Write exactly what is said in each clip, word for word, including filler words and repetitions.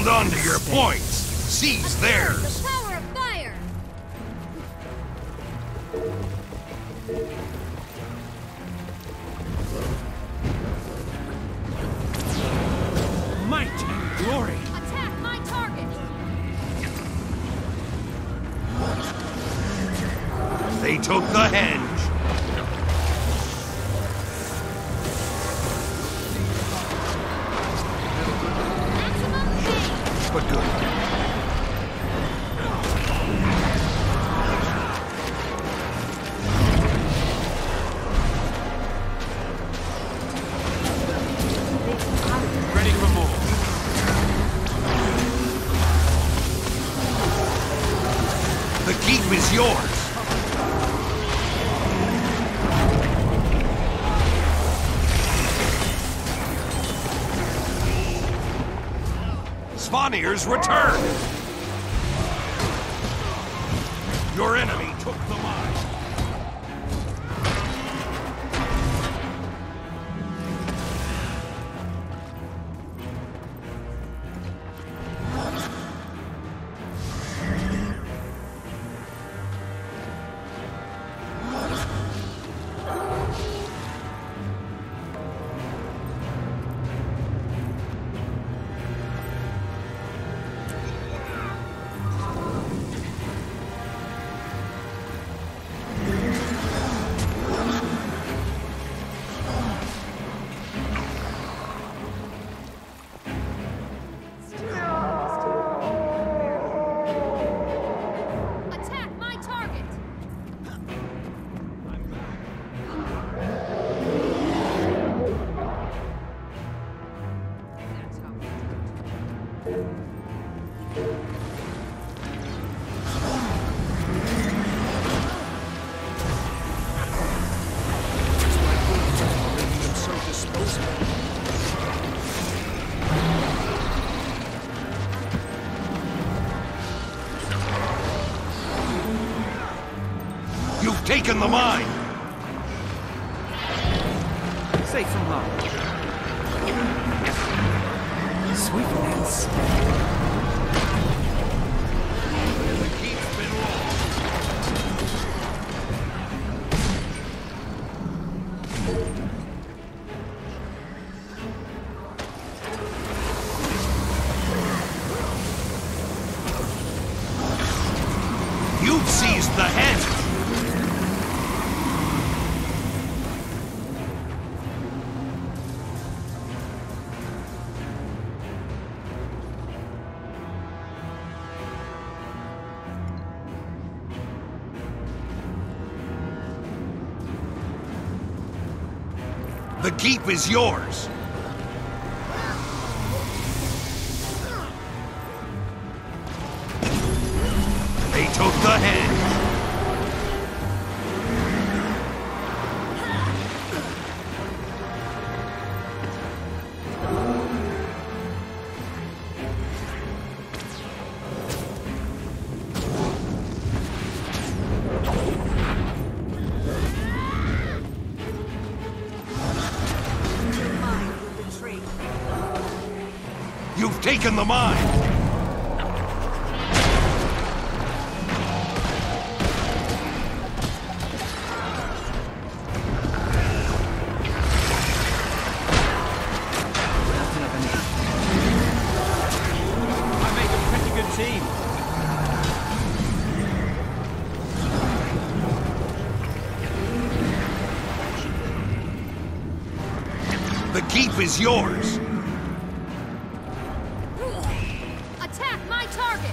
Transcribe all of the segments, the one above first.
Hold on to your points. Seize theirs. The power of fire. Might and glory. Attack my target. They took the henge. Maximum pain. But good. Ready for more. The keep is yours. Spawniers return! Your enemy took the mine. Attack my target. So disposable. You've taken the mine. Safe from harm. Sweetness. The keep's been lost. You've seized the henge. The keep is yours. They took the henge. You've taken the mine. I make a pretty good team. The keep is yours. Attack my target.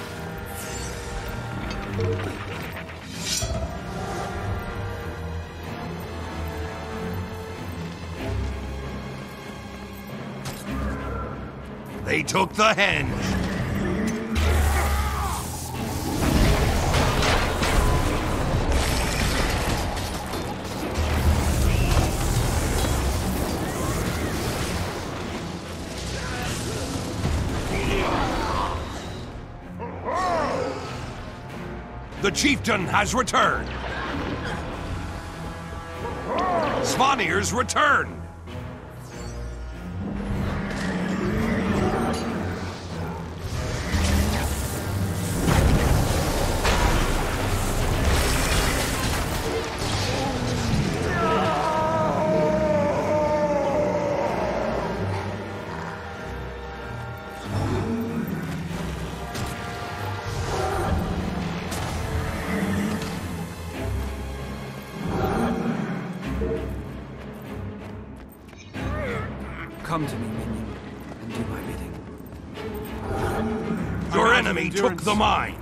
They took the henge. The chieftain has returned. Spawniers returned. Come to me, minion, and do my bidding. Your I'm out of enemy took endurance. the mine.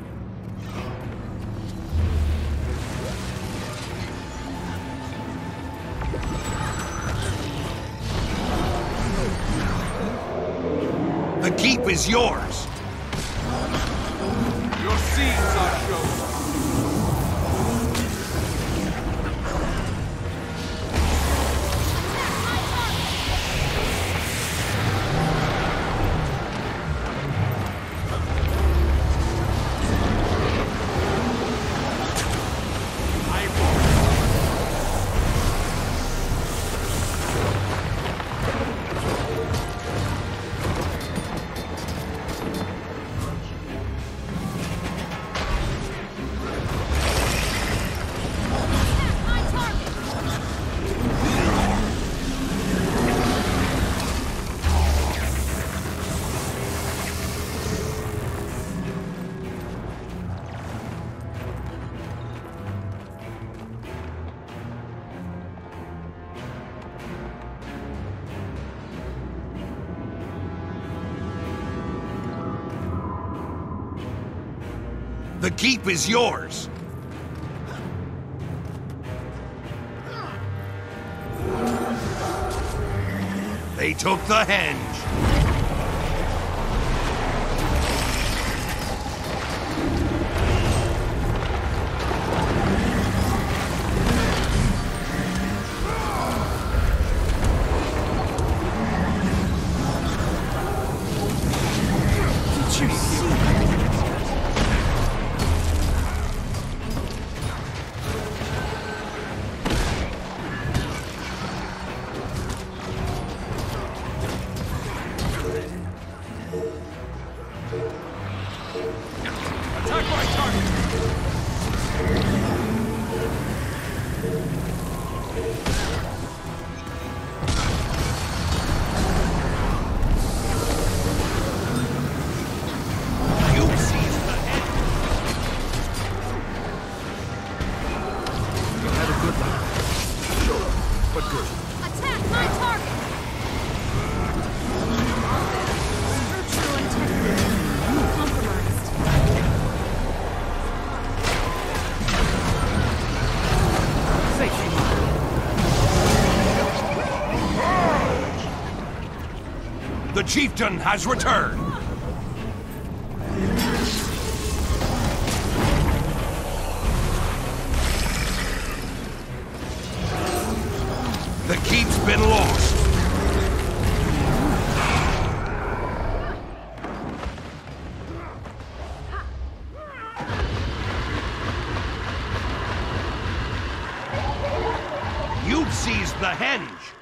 The keep is yours. Your scenes are shown. The keep is yours. They took the henge. Did you see? Attack my target! You seized the henge. You had a good life. Short, but good. Attack my target! Structural integrity compromised. Safety mine. The chieftain has returned. The keep's been lost. You've seized the henge.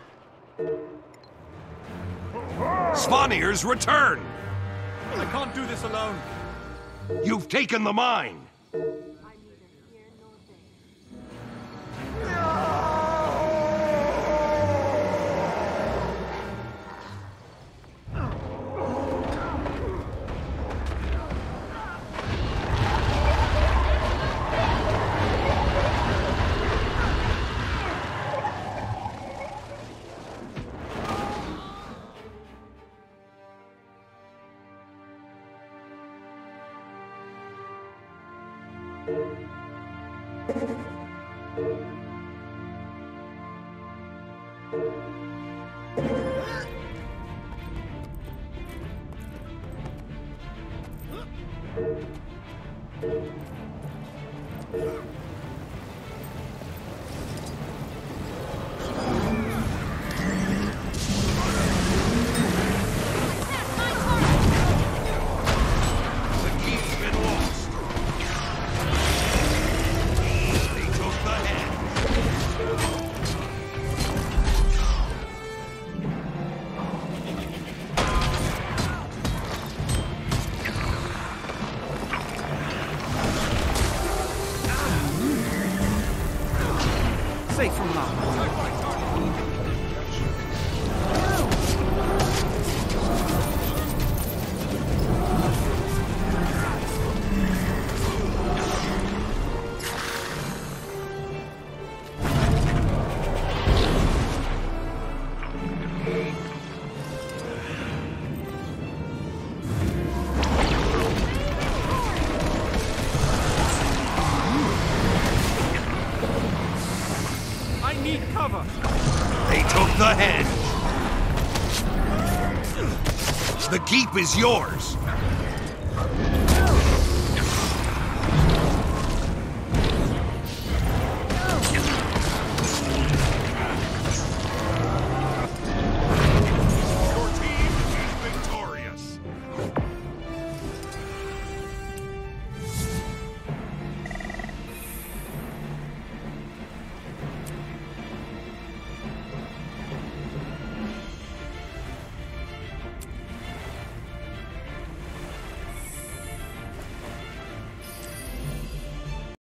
Svanir's return. I can't do this alone. You've taken the mine. The keep's been lost. They took the henge. Safe from harm. I need cover. They took the hedge. The keep is yours.